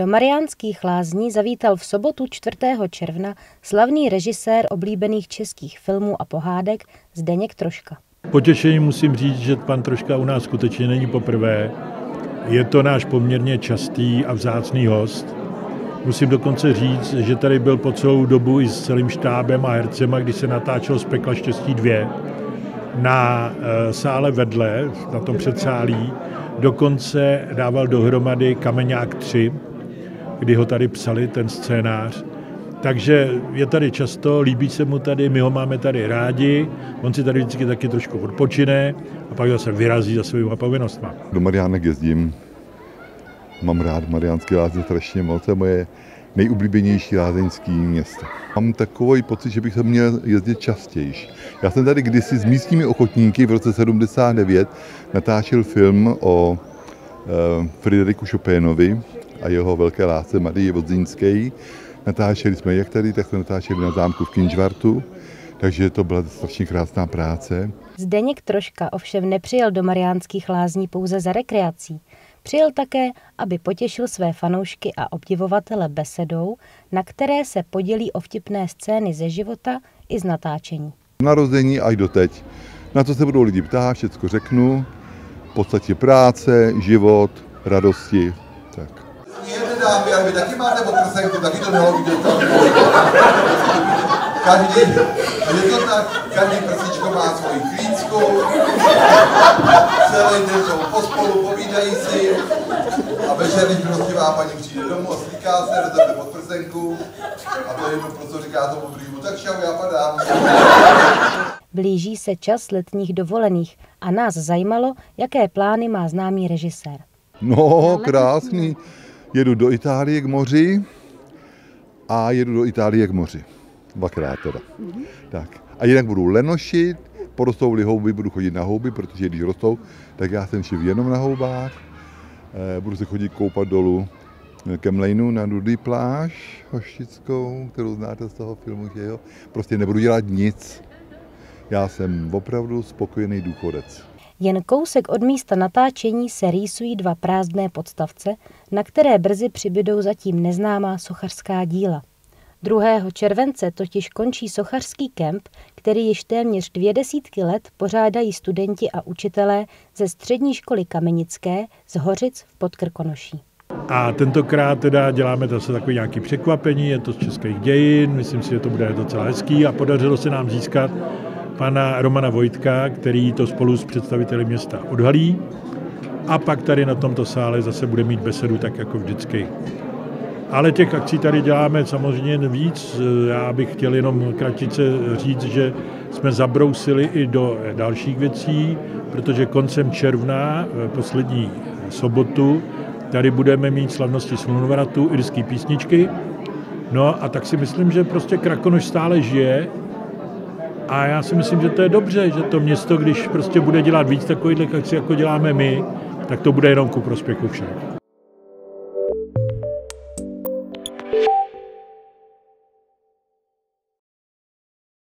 Do Mariánských Lázní zavítal v sobotu 4. června slavný režisér oblíbených českých filmů a pohádek Zdeněk Troška. Potěšení musím říct, že pan Troška u nás skutečně není poprvé. Je to náš poměrně častý a vzácný host. Musím dokonce říct, že tady byl po celou dobu i s celým štábem a hercema, když se natáčelo z Pekla štěstí 2 na sále vedle, na tom předsálí. Dokonce dával dohromady Kameňák 3, kdy ho tady psali, ten scénář. Takže je tady často, líbí se mu tady, my ho máme tady rádi, on si tady vždycky taky trošku odpočine a pak zase vyrazí za svýma povinnostma. Do Mariánek jezdím, mám rád Mariánské Lázně strašně moc, to je moje nejoblíbenější lázeňské město. Mám takový pocit, že bych se měl jezdit častěji. Já jsem tady kdysi s místními ochotníky v roce 79 natáčel film o Frideriku Chopinovi a jeho velké lásce Marii Vodzínské. Natáčeli jsme jak tady, tak jsme natáčeli na zámku v Kynžvartu, takže to byla strašně krásná práce. Zdeněk Troška ovšem nepřijel do Mariánských Lázní pouze za rekreací. Přijel také, aby potěšil své fanoušky a obdivovatele besedou, na které se podělí o vtipné scény ze života i z natáčení. Narození až doteď. Na co se budou lidi ptát, všecko řeknu. V podstatě práce, život, radosti. Tak. Dámy, ale vy taky máte podprsenku, taky to nehodíte. Každý prsíčko má svoji klícku, celý den jsou pospolu, povídají si a večer, když milostivá paní přijde domů a slíká se, rozebne podprsenku a to je jedno, co říká tomu druhému, tak šau, já padám. Blíží se čas letních dovolených a nás zajímalo, jaké plány má známý režisér. No, krásný. Jedu do Itálie k moři a jedu do Itálie k moři. Dvakrát teda. Tak. A jinak budu lenošit, porostou-li houby, budu chodit na houby, protože když rostou, tak já jsem šiv jenom na houbách. Budu se chodit koupat dolů ke Mlejnu na Nudý pláž hoštickou, kterou znáte z toho filmu, že jo. Prostě nebudu dělat nic. Já jsem opravdu spokojený důchodec. Jen kousek od místa natáčení se rýsují dva prázdné podstavce, na které brzy přibydou zatím neznámá sochařská díla. 2. července totiž končí sochařský kemp, který již téměř 20 let pořádají studenti a učitelé ze střední školy Kamenické z Hořic v Podkrkonoší. A tentokrát teda děláme zase takové nějaké překvapení, je to z českých dějin, myslím si, že to bude docela hezký a podařilo se nám získat pana Romana Vojtka, který to spolu s představiteli města odhalí. A pak tady na tomto sále zase bude mít besedu tak jako vždycky. Ale těch akcí tady děláme samozřejmě víc. Já bych chtěl jenom kratice říct, že jsme zabrousili i do dalších věcí, protože koncem června, poslední sobotu, tady budeme mít slavnosti slunovratu, irské písničky. No a tak si myslím, že prostě Krakonoš stále žije. A já si myslím, že to je dobře, že to město, když prostě bude dělat víc takových akcí, jako děláme my, tak to bude jenom ku prospěchu všech.